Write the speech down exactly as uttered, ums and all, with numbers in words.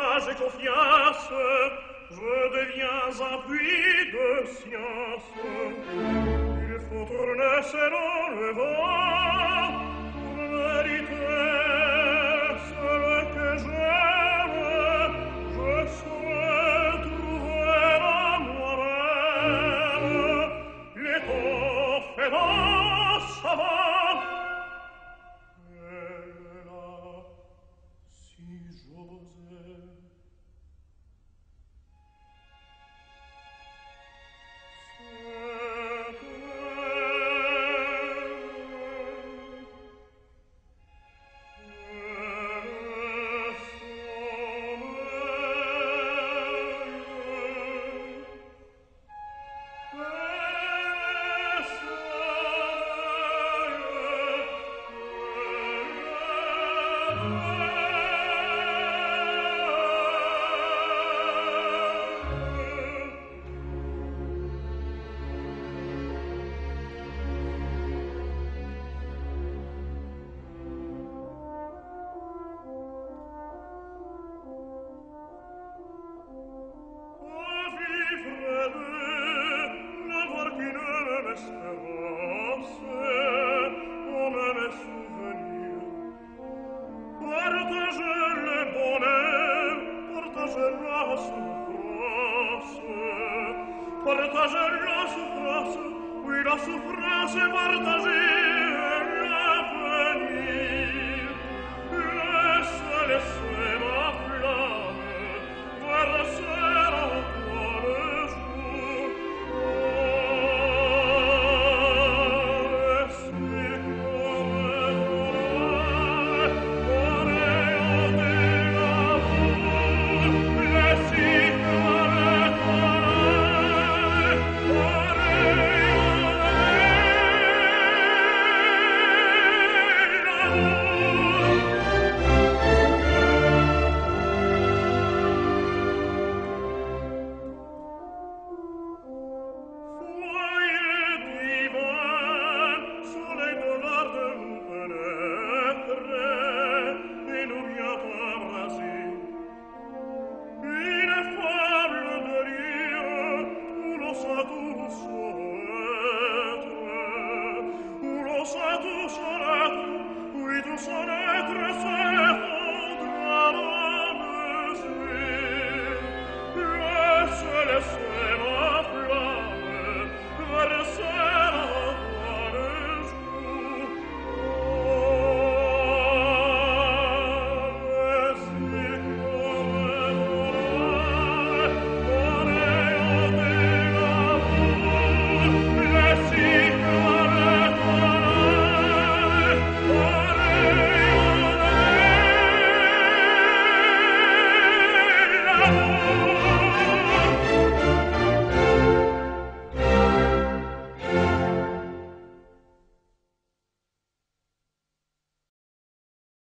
courage et confiance, je deviens un puits de science. Il faut tourner selon le vent, pour vérité, seul que j'aime, je saurais trouver la moi-même. L'étoffe est dans sa main, elle là, si j'osais. Partager la souffrance, oui la souffrance est partagée, l'avenir. Laisse, laisse ma flamme, verser en toi le jour. Oh, laissez comme l'oreille, oreille de l'amour, laissez comme Laisse, laisse